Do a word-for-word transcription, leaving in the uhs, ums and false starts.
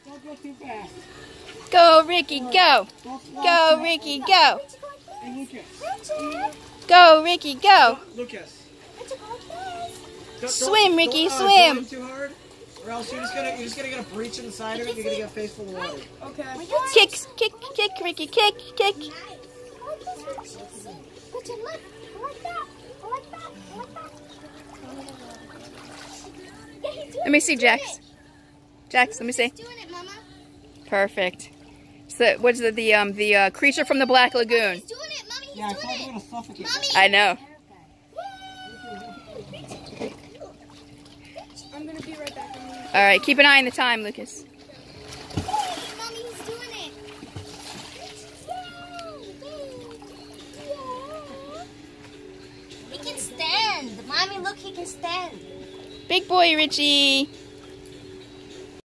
Don't go too fast. Go, Ricky, go. Go, Ricky, go. And Lucas. Go, Ricky, go. Lucas. Don't, Swim, don't, Ricky, don't, uh, swim. Don't too hard, or else you're just gonna you're just gonna get a breach in the side of it. You're gonna get a face full of water. Okay. Kick, kick, kick, Ricky, kick, kick. Let me see, Jax. Jax, let me see. Perfect. So, what's the the um the uh, creature from the Black Lagoon? Yeah, I thought you were gonna suffocate. I know. I'm gonna be right back. All right, keep an eye on the time, Lucas. Mommy, he's doing it. He can stand. Mommy, look, he can stand. Big boy, Richie.